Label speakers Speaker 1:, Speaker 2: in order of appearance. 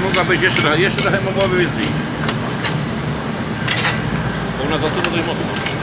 Speaker 1: mogła być jeszcze trochę mogłaby więcej. Bo ona za to dość mocno.